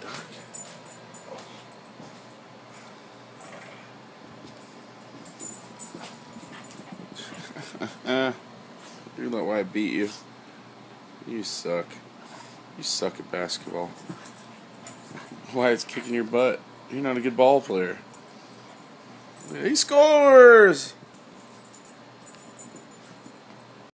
You're not why I beat you. You suck. You suck at basketball. Why it's kicking your butt. You're not a good ball player. He scores!